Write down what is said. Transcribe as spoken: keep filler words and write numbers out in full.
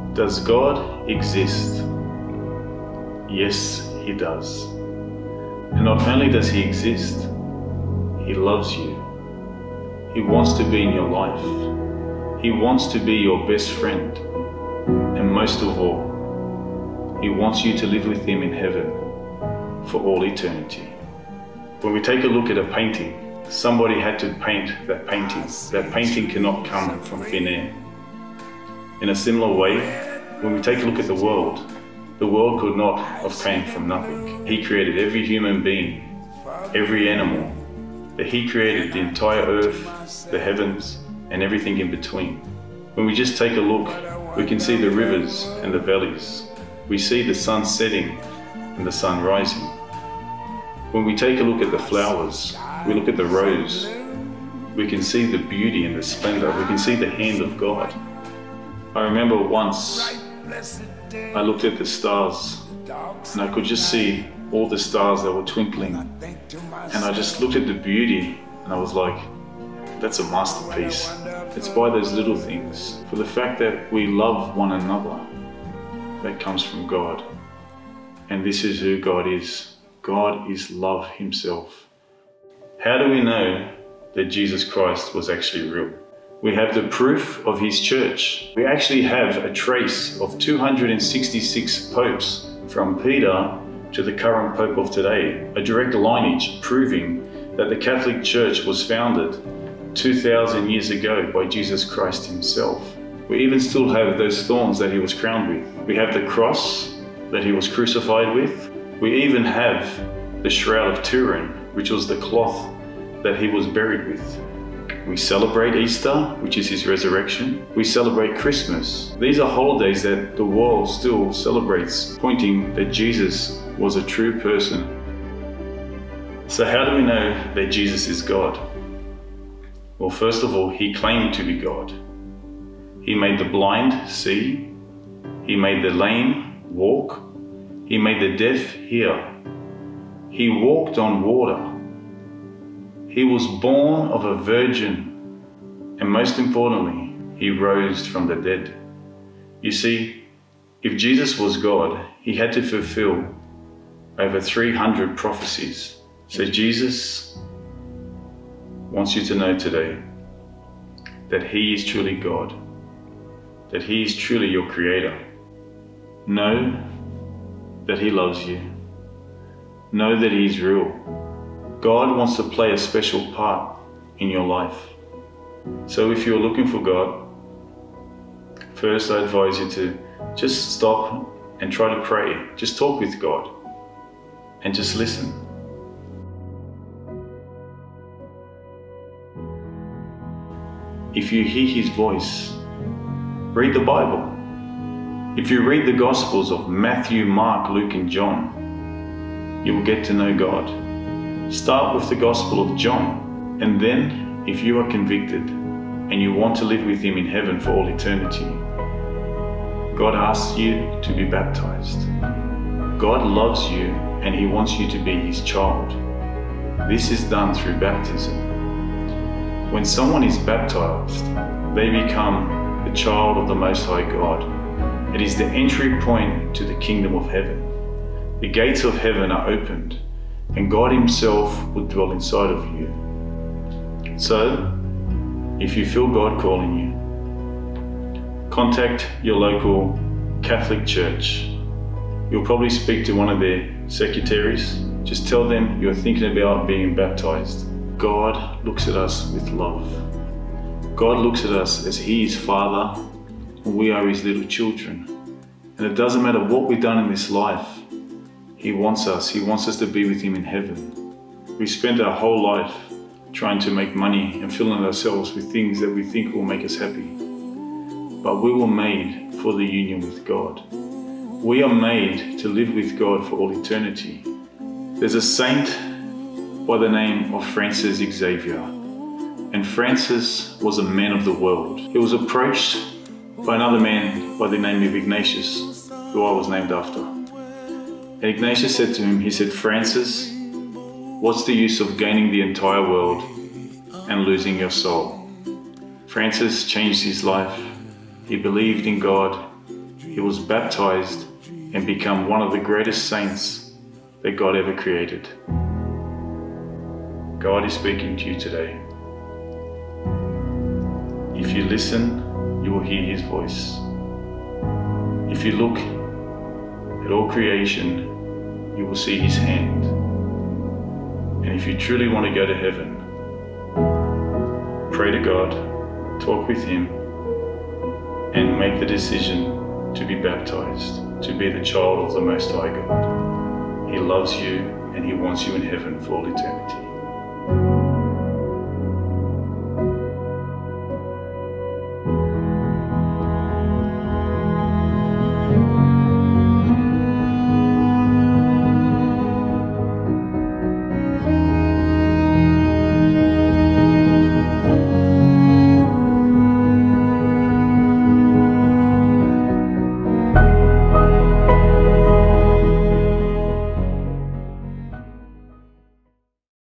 Does God exist? Yes, He does. And not only does He exist, He loves you. He wants to be in your life. He wants to be your best friend. And most of all, He wants you to live with Him in heaven for all eternity. When we take a look at a painting, somebody had to paint that painting. That painting cannot come from thin air. In a similar way, when we take a look at the world, the world could not have came from nothing. He created every human being, every animal, that He created the entire earth, the heavens, and everything in between. When we just take a look, we can see the rivers and the valleys. We see the sun setting and the sun rising. When we take a look at the flowers, we look at the rose, we can see the beauty and the splendor. We can see the hand of God. I remember once I looked at the stars and I could just see all the stars that were twinkling, and I just looked at the beauty and I was like, that's a masterpiece. It's by those little things, for the fact that we love one another, that comes from God. And this is who God is. God is love Himself. How do we know that Jesus Christ was actually real? We have the proof of His church. We actually have a trace of two hundred sixty-six popes, from Peter to the current pope of today, a direct lineage proving that the Catholic Church was founded two thousand years ago by Jesus Christ Himself. We even still have those thorns that He was crowned with. We have the cross that He was crucified with. We even have the Shroud of Turin, which was the cloth that He was buried with. We celebrate Easter, which is His resurrection. We celebrate Christmas. These are holidays that the world still celebrates, pointing that Jesus was a true person. So how do we know that Jesus is God? Well, first of all, He claimed to be God. He made the blind see. He made the lame walk. He made the deaf hear. He walked on water. He was born of a virgin, and most importantly, He rose from the dead. You see, if Jesus was God, He had to fulfill over three hundred prophecies. So Jesus wants you to know today that He is truly God, that He is truly your Creator. Know that He loves you. Know that He's real. God wants to play a special part in your life. So if you're looking for God, first I advise you to just stop and try to pray. Just talk with God and just listen. If you hear His voice, read the Bible. If you read the Gospels of Matthew, Mark, Luke, and John, you will get to know God. Start with the Gospel of John, and then, if you are convicted and you want to live with Him in heaven for all eternity, God asks you to be baptized. God loves you and He wants you to be His child. This is done through baptism. When someone is baptized, they become the child of the Most High God. It is the entry point to the kingdom of heaven. The gates of heaven are opened, and God Himself will dwell inside of you. So, if you feel God calling you, contact your local Catholic church. You'll probably speak to one of their secretaries. Just tell them you're thinking about being baptized. God looks at us with love. God looks at us as He is Father, and we are His little children. And it doesn't matter what we've done in this life, He wants us. He wants us to be with Him in heaven. We spend our whole life trying to make money and filling ourselves with things that we think will make us happy. But we were made for the union with God. We are made to live with God for all eternity. There's a saint by the name of Francis Xavier. And Francis was a man of the world. He was approached by another man by the name of Ignatius, who I was named after. And Ignatius said to him, he said, "Francis, what's the use of gaining the entire world and losing your soul?" Francis changed his life. He believed in God. he was baptized and become one of the greatest saints that God ever created. God is speaking to you today. If you listen, you will hear his voice. If you look at all creation, you will see his hand. And if you truly want to go to heaven, pray to God, talk with him, and make the decision to be baptized, to be the child of the Most High God. He loves you and he wants you in heaven for all eternity.